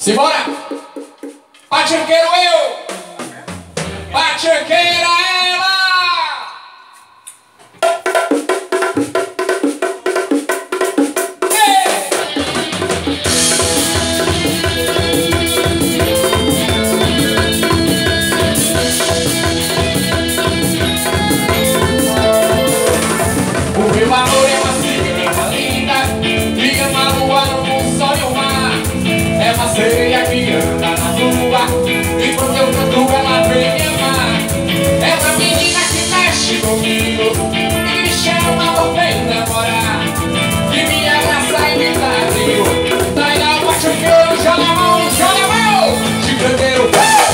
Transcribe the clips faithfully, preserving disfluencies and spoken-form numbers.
Simbora! Pachequeiro eu! Pachequeira ela! O meu amor é uma cigarra linda, me ama no ar, no sol e o mar. É uma sereia que anda na rua, e quando eu canto ela vem me amar. É uma menina que mexe comigo, e me chama por bem namorar, que me abraça e me dá brilho. Daí dá o pachequeiro, joga a mão, joga a mão. Chicanteiro,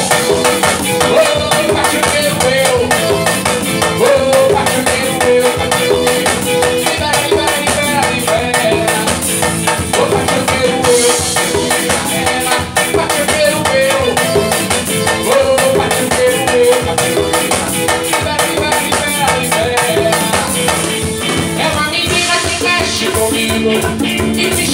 oh, pachequeiro eu, oh, pachequeiro eu. Libera, libera, libera, libera. Oh, pachequeiro eu, pachequeiro eu, oh, pachequeiro eu. Libera, libera, libera, libera. É uma menina que mexe comigo e me